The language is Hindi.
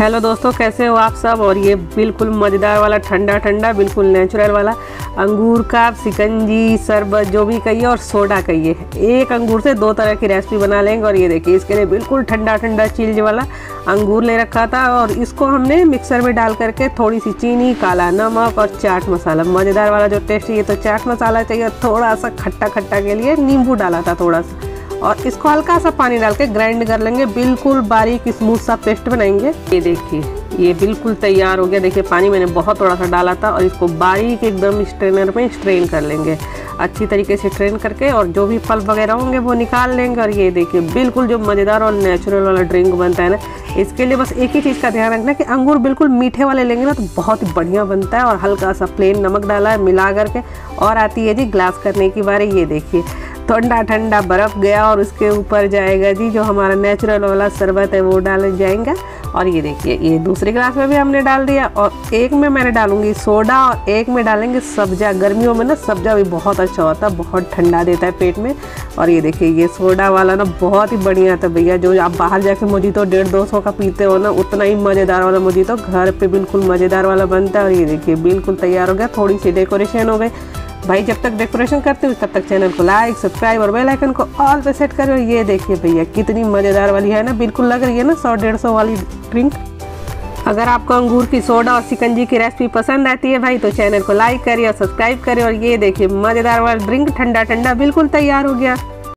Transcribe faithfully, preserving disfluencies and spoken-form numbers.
हेलो दोस्तों, कैसे हो आप सब। और ये बिल्कुल मज़ेदार वाला ठंडा ठंडा बिल्कुल नेचुरल वाला अंगूर का शिकंजी शरबत जो भी कहिए और सोडा कहिए, एक अंगूर से दो तरह की रेसिपी बना लेंगे। और ये देखिए, इसके लिए बिल्कुल ठंडा ठंडा चिल्ड वाला अंगूर ले रखा था और इसको हमने मिक्सर में डाल करके थोड़ी सी चीनी, काला नमक और चाट मसाला, मज़ेदार वाला जो टेस्ट ये तो चाट मसाला चाहिए, थोड़ा सा खट्टा खट्टा के लिए नींबू डाला था थोड़ा सा, और इसको हल्का सा पानी डाल के ग्राइंड कर लेंगे, बिल्कुल बारीक स्मूथ सा पेस्ट बनाएंगे। ये देखिए, ये बिल्कुल तैयार हो गया। देखिए, पानी मैंने बहुत थोड़ा सा डाला था और इसको बारीक एकदम स्ट्रेनर में स्ट्रेन कर लेंगे अच्छी तरीके से स्ट्रेन करके, और जो भी फल वगैरह होंगे वो निकाल लेंगे। और ये देखिए, बिल्कुल जो मज़ेदार और नेचुरल वाला ड्रिंक बनता है ना, इसके लिए बस एक ही चीज़ का ध्यान रखना कि अंगूर बिल्कुल मीठे वाले लेंगे ना तो बहुत ही बढ़िया बनता है। और हल्का सा प्लेन नमक डाला है मिला करके, और आती है जी ग्लास करने की बारी। ये देखिए, ठंडा ठंडा बर्फ़ गया और उसके ऊपर जाएगा जी जो हमारा नेचुरल वाला शरबत है वो डाल जाएगा। और ये देखिए, ये दूसरे गिलास में भी हमने डाल दिया, और एक में मैंने डालूंगी सोडा और एक में डालेंगे सब्जा। गर्मियों में ना सब्जा भी बहुत अच्छा होता है, बहुत ठंडा देता है पेट में। और ये देखिए, ये सोडा वाला ना बहुत ही बढ़िया था भैया। जो आप बाहर जाके मोजीतो डेढ़ दो सौ का पीते हो ना, उतना ही मज़ेदार वाला मोजीतो घर पे बिल्कुल मज़ेदार वाला बनता है। और ये देखिए, बिल्कुल तैयार हो गया। थोड़ी सी डेकोरेशन हो गई भाई। जब तक डेकोरेशन करते हो तब तक चैनल को लाइक, सब्सक्राइब और बेल आइकन को ऑल पे सेट करो। ये देखिए भैया, कितनी मज़ेदार वाली है ना, बिल्कुल लग रही है ना सौ डेढ़ सौ वाली ड्रिंक। अगर आपको अंगूर की सोडा और शिकंजी की रेसिपी पसंद आती है भाई तो चैनल को लाइक करिए और सब्सक्राइब करिए। और ये देखिए, मज़ेदार वाला ड्रिंक ठंडा ठंडा बिल्कुल तैयार हो गया।